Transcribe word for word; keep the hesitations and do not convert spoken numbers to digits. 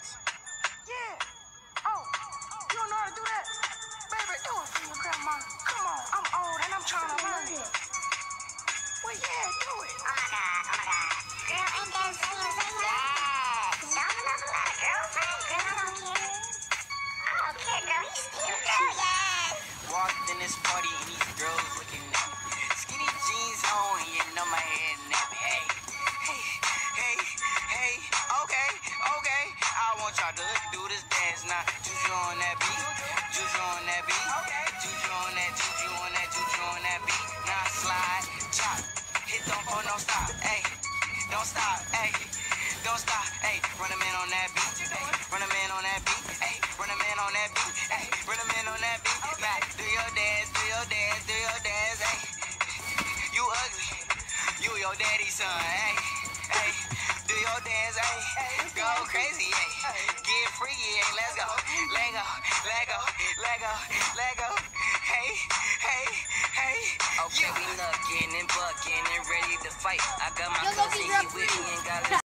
dance. Yeah. Oh, you don't know how to do that? Baby, do it for your grandma. Come on, I'm old and I'm trying to learn it. Well, yeah, do it. Oh my God, oh my God. Girl, ain't that sweet? Yes. Don't have a lot of girlfriend. Girl, I don't care. I don't care, girl. He's still girl, yes. Walked in this party and these girls looking at me. Skinny jeans on and you know my head nappy. Hey, hey, hey, hey. Okay, okay. I want y'all to do this dance now. Juju on that beat. Juju on that beat. Juju on that, Juju on that, Juju on that beat. Now slide, chop, hit don't oh, don't stop, hey, don't stop, hey, don't stop, hey. Run a man on that beat, hey, run a man on that beat, hey, run a man on that beat, hey, run a man on that beat. Now do your dance, do your dance, do your dance, hey. You ugly, you your daddy's son, hey, hey. Do your dance, hey, go crazy, hey, get freaky, hey, let's go, let go, let go, let go, let go, hey, hey, hey. Okay, we knuckin' and buckin' and ready to fight. I got my Yo, cousin, he with me and got